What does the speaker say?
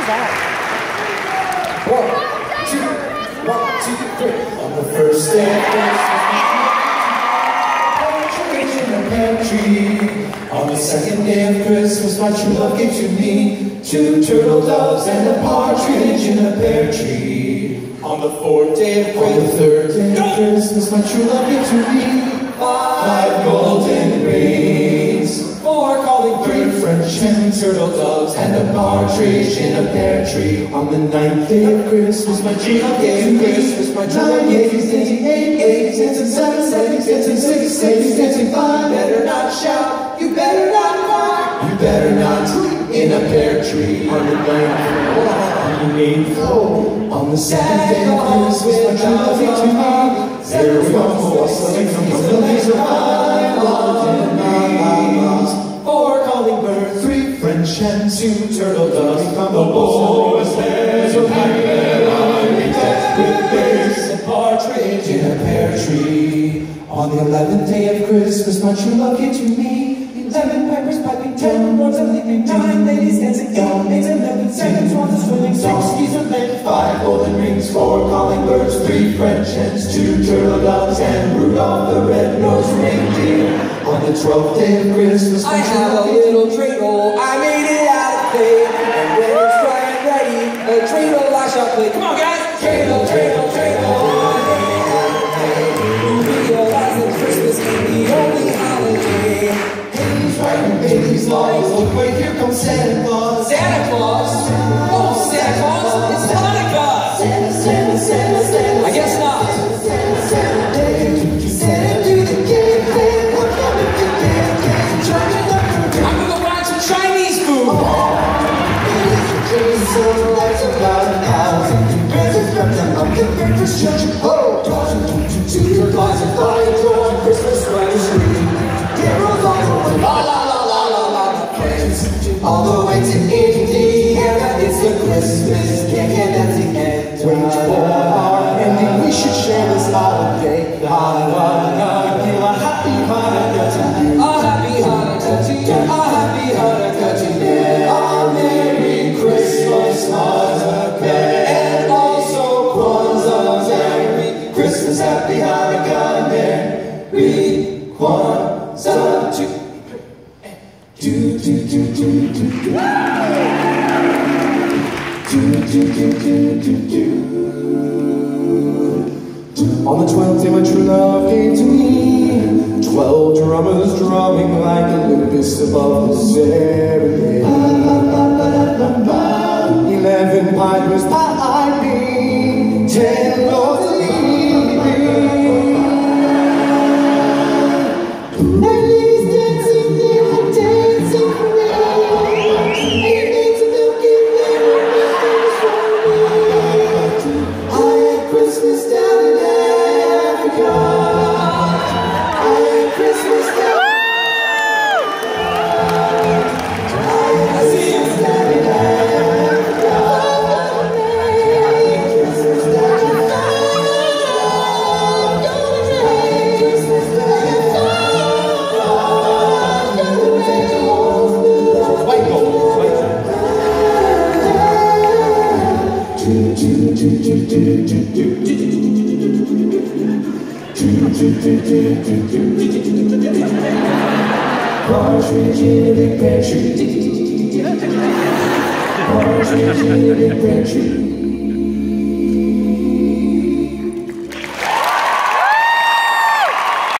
that? 1, 2, 1, 2, 3. On the first day of Christmas, in a pear tree. On the second day of Christmas, my true love gave to me 2 turtle doves and a partridge in a pear tree. On the fourth day of Christmas, on the third day of Christmas, my true love gave to me 5 golden rings. 4 calling 3 French hen, turtle doves, and a partridge in a pear tree. On the 9th day of Christmas, my true love gave to me 9 eggs, 8 eggs, 7 eggs, 6 eggs, 5. Better not shout, you better not cry, you better not in a pear tree. On the 9th, on the 8th, on the 7th day of Christmas, my true love gave to me 0 rustling from the lilies of 5 golden rings. 4 calling birds, 3 French hens, 2 turtle doves. The boys there so happy that I be decked with berries and partridge in a pear tree. On the 11th day of Christmas, my true love gave to me 11 pipers piping, 10 lords a leaping, 9 ladies dancing, 8 maids 11, 7 swans a swimming, 6 geese a laying, 5 golden rings, 4 calling birds, 3 French hens, 2 turtle doves, and Rudolph the red-nosed reindeer. On the 12th day of Christmas, I have a little dreidel, I made it out of clay, and when it's dry and ready, a dreidel I shall play. Come on, guys! Dreidel, dreidel, dreidel. You realize that Christmas ain't the only holiday. Baby's right and baby's laws. Look, wait, here comes Santa Claus. Santa Claus? Oh, Santa Claus? It's Hanukkah! Santa, Santa, Santa, Santa. I guess not. Santa, Santa, Santa, Santa to the cave, I'm coming to I'm gonna go buy some Chinese food. Jesus, lights about 1,000 presents from the pumpkin breakfast church. Oh, to your closet, fire drawer, Christmas sweater tree. Carols all the way, la la la la la la, friends, all the way to Indiana. It's the Christmas cake and that's the end. Wait for our ending, we should share this holiday. Hanukkah, give a happy Hanukkah to you. A happy Hanukkah to you. A happy Hanukkah to you. A Merry Christmas, Hanukkah, and also Kwanzaa. Merry Christmas, Happy Hanukkah, Merry Kwanzaa to On the 12th day, my true love gave to me 12 drummers drumming like Olympus above the serenade. 11 pipers piping, 10 lords a leaping. 9 ladies dancing, they were dancing around. 8 maids milking, they were milking for me. I had Christmas down in Africa. I had Christmas down. I had Christmas down in Africa. I had Christmas down in Africa. I had Christmas down in Africa. White gold, white Partridge in a big pear tree. Partridge in a big pear tree.